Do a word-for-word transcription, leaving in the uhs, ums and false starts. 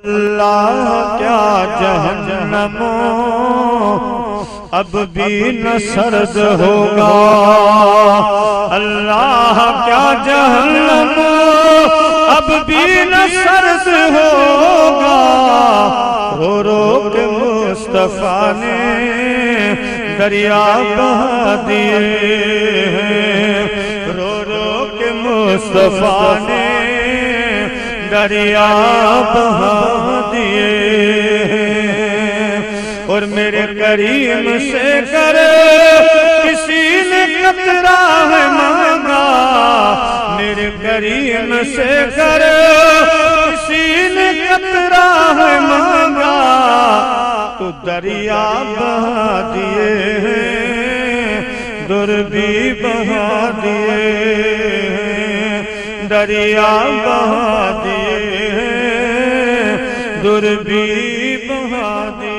اللہ کیا جہنم اب بھی نہ سرد ہوگا، اللہ کیا جہنم اب بھی نہ سرد ہوگا، رو رو کے مصطفیٰ نے دریا بہا دیے ہیں، رو رو کے مصطفیٰ نے دریا بہا دیے ہیں، اور میرے کریم سے کر کسی نے قطرہ ہے مانگا، میرے کریم سے کر کسی نے قطرہ ہے مانگا، تو دریا بہا دیے ہیں، در بھی بہا دیے ہیں، دریا بہا دیے ہیں، در بھی بہا دیے۔